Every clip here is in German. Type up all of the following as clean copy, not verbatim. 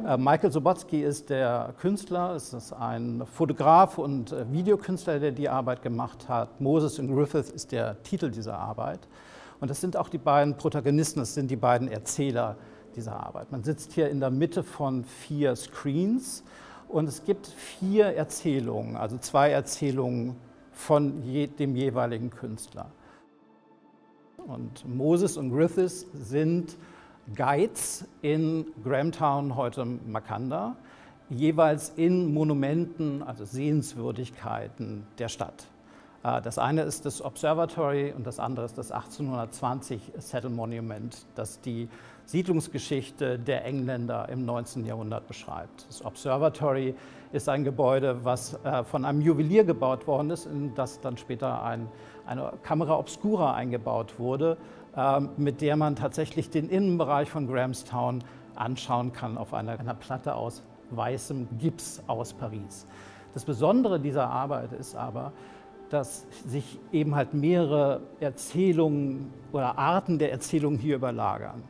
Michael Sobotsky ist der Künstler, es ist ein Fotograf und Videokünstler, der die Arbeit gemacht hat. Moses und Griffith ist der Titel dieser Arbeit. Und das sind auch die beiden Protagonisten, das sind die beiden Erzähler dieser Arbeit. Man sitzt hier in der Mitte von 4 Screens und es gibt 4 Erzählungen, also 2 Erzählungen von dem jeweiligen Künstler. Und Moses und Griffith sind Guides in Grahamstown, heute Makanda, jeweils in Monumenten, also Sehenswürdigkeiten der Stadt. Das eine ist das Observatory und das andere ist das 1820 Settle Monument, das die Siedlungsgeschichte der Engländer im 19. Jahrhundert beschreibt. Das Observatory ist ein Gebäude, was von einem Juwelier gebaut worden ist, in das dann später eine Camera Obscura eingebaut wurde, mit der man tatsächlich den Innenbereich von Grahamstown anschauen kann auf einer Platte aus weißem Gips aus Paris. Das Besondere dieser Arbeit ist aber, dass sich eben halt mehrere Erzählungen oder Arten der Erzählungen hier überlagern.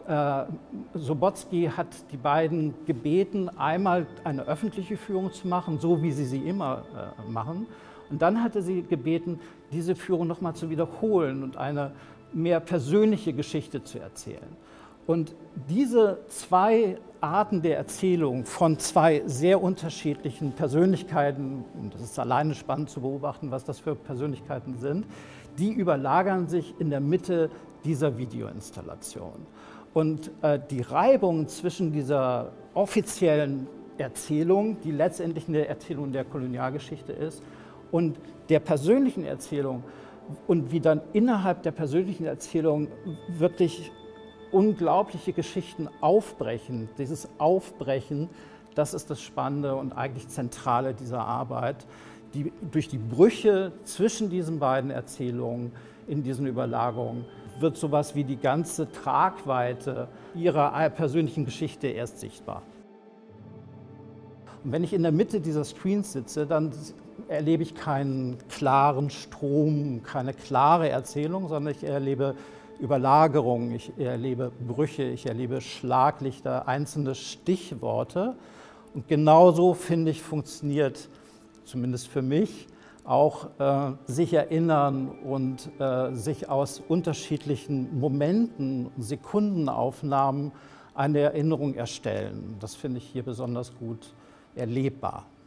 Sobotsky hat die beiden gebeten, einmal eine öffentliche Führung zu machen, so wie sie immer machen. Und dann hat er sie gebeten, diese Führung nochmal zu wiederholen und eine mehr persönliche Geschichte zu erzählen. Und diese 2 Arten der Erzählung von 2 sehr unterschiedlichen Persönlichkeiten, und das ist alleine spannend zu beobachten, was das für Persönlichkeiten sind, die überlagern sich in der Mitte dieser Videoinstallation. Und die Reibung zwischen dieser offiziellen Erzählung, die letztendlich eine Erzählung der Kolonialgeschichte ist, und der persönlichen Erzählung und wie dann innerhalb der persönlichen Erzählung wirklich unglaubliche Geschichten aufbrechen. Dieses Aufbrechen, das ist das Spannende und eigentlich Zentrale dieser Arbeit. Durch die Brüche zwischen diesen beiden Erzählungen in diesen Überlagerungen wird sowas wie die ganze Tragweite ihrer persönlichen Geschichte erst sichtbar. Und wenn ich in der Mitte dieser Screens sitze, dann erlebe ich keinen klaren Strom, keine klare Erzählung, sondern ich erlebe Überlagerungen, ich erlebe Brüche, ich erlebe Schlaglichter, einzelne Stichworte. Und genauso, finde ich, funktioniert, zumindest für mich, auch sich erinnern und sich aus unterschiedlichen Momenten, Sekundenaufnahmen eine Erinnerung erstellen. Das finde ich hier besonders gut erlebbar.